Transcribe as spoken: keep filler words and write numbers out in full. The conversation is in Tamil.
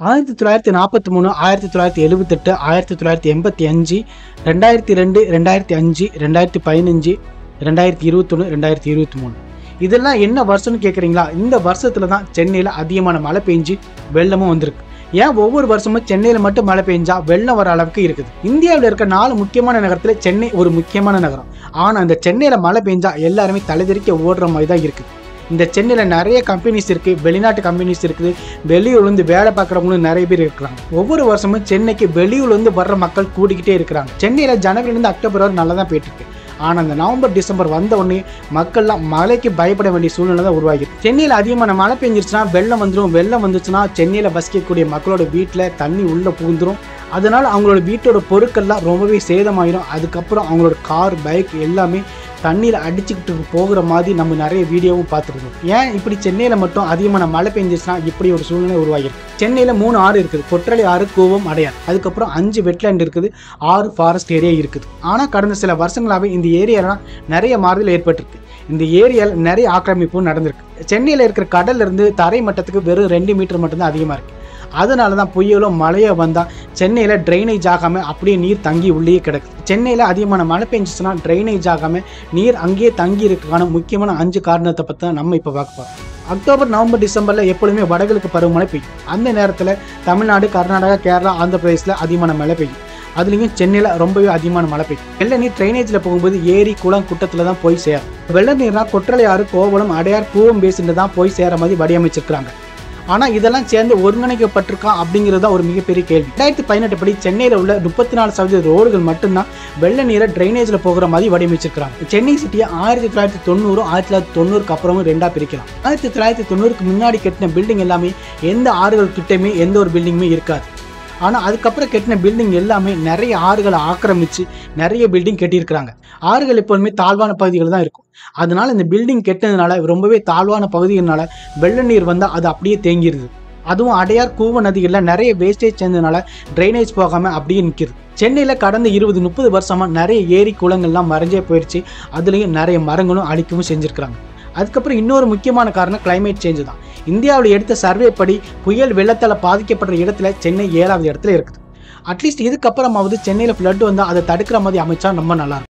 ஆயிரத்தி தொள்ளாயிரத்தி நாற்பத்தி மூணு ஆயிரத்தி தொள்ளாயிரத்தி எழுபத்தி எட்டு ஆயிரத்தி தொள்ளாயிரத்தி எண்பத்தி அஞ்சு ரெண்டாயிரத்தி ரெண்டு ரெண்டாயிரத்தி அஞ்சு ரெண்டாயிரத்தி பதினஞ்சு ரெண்டாயிரத்தி இருபத்தொன்று ரெண்டாயிரத்தி இருபத்தி மூணு இதெல்லாம் என்ன வருஷம்னு கேட்குறீங்களா? இந்த வருஷத்துல தான் சென்னையில் அதிகமான மழை பெஞ்சு வெள்ளமும் வந்திருக்கு. ஏன் ஒவ்வொரு வருஷமும் சென்னையில் மட்டும் மழை பெஞ்சா வெள்ளம் வர அளவுக்கு இருக்குது? இந்தியாவில் இருக்க நாலு முக்கியமான நகரத்தில் சென்னை ஒரு முக்கியமான நகரம். ஆனால் அந்த சென்னையில் மழை பெஞ்சா எல்லாருமே தலைதெறிக்க ஓடுற மாதிரி தான் இருக்குது. இந்த சென்னையில் நிறைய கம்பெனிஸ் இருக்குது, வெளிநாட்டு கம்பெனிஸ் இருக்குது, வெளியூர்லேருந்து வேலை பார்க்குறவங்களும் நிறைய பேர் இருக்கிறாங்க. ஒவ்வொரு வருஷமும் சென்னைக்கு வெளியூர்லேருந்து வர்ற மக்கள் கூடிக்கிட்டே இருக்கிறாங்க. சென்னையில் ஜனவரிலேருந்து அக்டோபர் வரை நல்லா தான் போயிட்டு இருக்கு. ஆனால் அந்த நவம்பர் டிசம்பர் வந்த உடனே மக்கள்லாம் மழைக்கு பயப்பட வேண்டிய சூழ்நிலை தான் உருவாகிருக்கு. சென்னையில் அதிகமான மழை பெஞ்சிருச்சுன்னா வெள்ளம் வந்துடும். வெள்ளம் வந்துச்சுன்னா சென்னையில் வசிக்கக்கூடிய மக்களோட வீட்டில் தண்ணி உள்ளே புகுந்துடும். அதனால் அவங்களோட வீட்டோட பொருட்கள்லாம் ரொம்பவே சேதமாயிடும். அதுக்கப்புறம் அவங்களோட கார், பைக் எல்லாமே தண்ணியில் அடிச்சுக்கிட்டு போகிற மாதிரி நம்ம நிறைய வீடியோவும் பார்த்துருக்கோம். ஏன் இப்படி சென்னையில் மட்டும் அதிகமான மழை பெஞ்சிச்சுன்னா இப்படி ஒரு சூழ்நிலை உருவாகிருக்கு? சென்னையில் மூணு ஆறு இருக்குது. கொற்றலை ஆறு, கூவம், அடையார். அதுக்கப்புறம் அஞ்சு வெட்லேண்ட் இருக்குது, ஆறு ஃபாரஸ்ட் ஏரியா இருக்குது. ஆனால் கடந்த சில வருஷங்களாகவே இந்த ஏரியாலாம் நிறைய மாறுதல் ஏற்பட்டிருக்கு. இந்த ஏரியாவில் நிறைய ஆக்கிரமிப்பும் நடந்திருக்கு. சென்னையில் இருக்கிற கடல்ல இருந்து தரை மட்டத்துக்கு வெறும் ரெண்டு மீட்டர் மட்டும்தான் அதிகமாக இருக்குது. அதனால தான் புயலோ மழையோ வந்தால் சென்னையில் ட்ரைனேஜ் ஆகாமல் அப்படியே நீர் தங்கி உள்ளே கிடக்குது. சென்னையில் அதிகமான மழை பெஞ்சிச்சுன்னா ட்ரைனேஜ் ஆகாமல் நீர் அங்கேயே தங்கி இருக்கிறதுக்கான முக்கியமான அஞ்சு காரணத்தை பற்றி தான் நம்ம இப்போ பார்க்க போகிறோம். அக்டோபர், நவம்பர், டிசம்பரில் எப்பொழுதுமே வடகிழக்கு பருவமழை பெய்யும். அந்த நேரத்தில் தமிழ்நாடு, கர்நாடகா, கேரளா, ஆந்திர பிரதேசில் அதிகமான மழை பெய்யும். அதுலேயும் சென்னையில் ரொம்பவே அதிகமான மழை பெய்யும். வெள்ள நீர் ட்ரைனேஜில் போகும்போது ஏரி, குளம், குட்டத்தில் தான் போய் சேரும். வெள்ள நீர்னா கொற்றலை ஆறு, கோவளம், அடையார், கூவம் பேசின்னு தான் போய் சேர மாதிரி வடிவமைச்சிருக்கிறாங்க. ஆனால் இதெல்லாம் சேர்ந்து ஒருங்கிணைக்கப்பட்டிருக்கா அப்படிங்கிறது தான் ஒரு மிகப்பெரிய கேள்வி. ரெண்டாயிரத்தி பதினெட்டு படி சென்னையில் உள்ள முப்பத்தி நாலு சதவீத ரோடுகள் மட்டும்தான் வெள்ள நீரை ட்ரைனேஜில் போகிற மாதிரி வடிவமைச்சிருக்கிறாங்க. சென்னை சிட்டியை ஆயிரத்தி தொள்ளாயிரத்தி தொண்ணூறு ஆயிரத்தி தொள்ளாயிரத்தி தொண்ணூறுக்கு அப்புறமும் ரெண்டா பிரிக்கலாம். ஆயிரத்தி தொள்ளாயிரத்தி தொண்ணூறுக்கு முன்னாடி கட்டின பில்டிங் எல்லாமே எந்த ஆறுகள் கிட்டமே எந்த ஒரு பில்டிங்குமே இருக்காது. ஆனால் அதுக்கப்புறம் கட்டின பில்டிங் எல்லாமே நிறைய ஆறுகளை ஆக்கிரமிச்சு நிறைய பில்டிங் கட்டியிருக்கிறாங்க. ஆறுகள் எப்போதுமே தாழ்வான பகுதிகள் தான் இருக்கும். அதனால இந்த பில்டிங் கெட்டதுனால ரொம்பவே தாழ்வான பகுதிகள்னால வெள்ள நீர் வந்தால் அது அப்படியே தேங்கிடுது. அதுவும் அடையார், கூவ நதிகளில் நிறைய வேஸ்டேஜ் சேர்ந்ததுனால ட்ரைனேஜ் போகாமல் அப்படியே நிற்கிது. சென்னையில் கடந்த இருபது முப்பது வருஷமாக நிறைய ஏரி, குளங்கள்லாம் மறைஞ்சே போயிடுச்சு. அதுலேயும் நிறைய மரங்களும் அழிக்கவும் செஞ்சுருக்கிறாங்க. அதுக்கப்புறம் இன்னொரு முக்கியமான காரணம் கிளைமேட் சேஞ்சு தான். இந்தியாவில் எடுத்த சர்வே படி புயல் வெள்ளத்தால் பாதிக்கப்படுற இடத்துல சென்னை ஏழாவது இடத்துல இருக்குது. அட்லீஸ்ட் இதுக்கப்புறமாவது சென்னையில் ஃப்ளட் வந்தால் அதை தடுக்கிற மாதிரி அமைச்சா ரொம்ப நல்லா இருக்கும்.